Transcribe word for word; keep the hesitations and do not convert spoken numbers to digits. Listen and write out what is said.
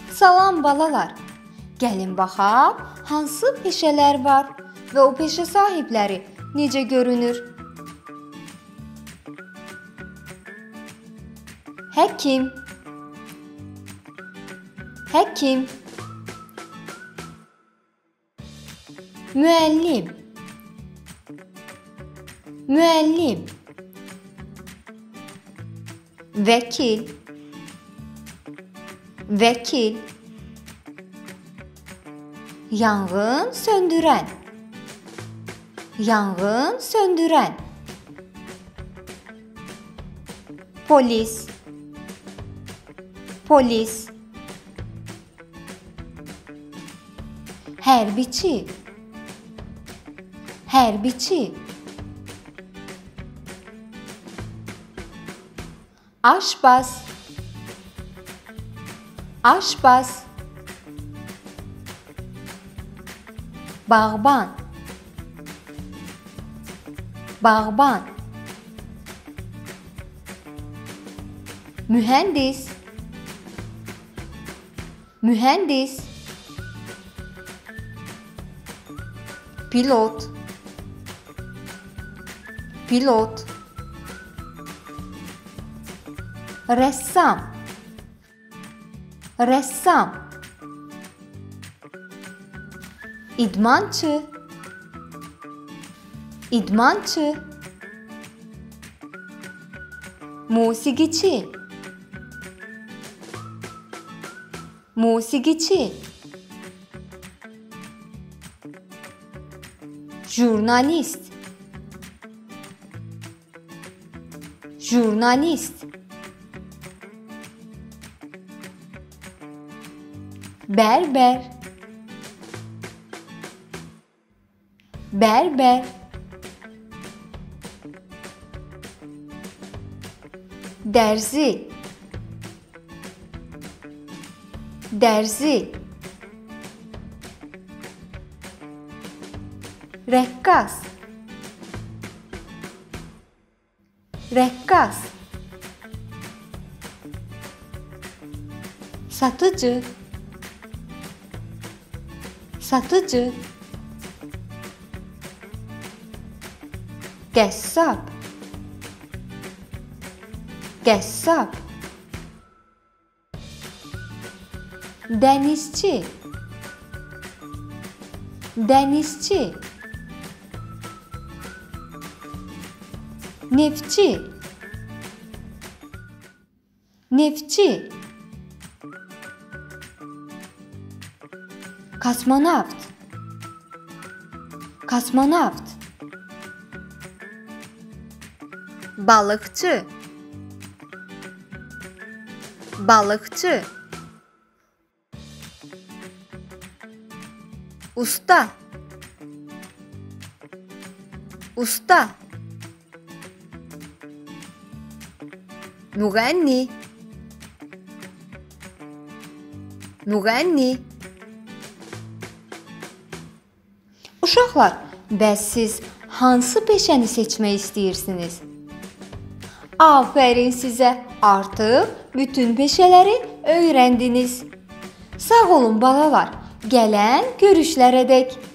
Salam balalar. Gəlin baxaq, hansı peşələr var və o peşə sahibləri necə görünür? Həkim, həkim. Müəllim, müəllim. Vəkil, vəkil. Yanğın söndürən, yanğın söndürən. Polis, polis. Hərbiçi, hərbiçi. Aşbaz, aşbaz. Bağban, bağban. Mühəndis, mühəndis. Pilot, pilot. Rəssam, rəssam. İdmançı, idmançı. Musiqiçi, musiqiçi. Jurnalist, jurnalist. Berber, berber. Dərzi, dərzi. Rəqqas, rəqqas. Satıcı, satıcı. Qəssab, qəssab. Dənizçi, dənizçi. Neftçi, neftçi. Kosmonavt, kosmonavt. Balıkçı, balıkçı. Usta, usta. Müğənni, müğənni. Uşaqlar, bəs siz hansı peşəni seçmək istəyirsiniz? Afərin sizə, artıq bütün peşələri öyrəndiniz. Sağ olun balalar, gələn görüşlərədək.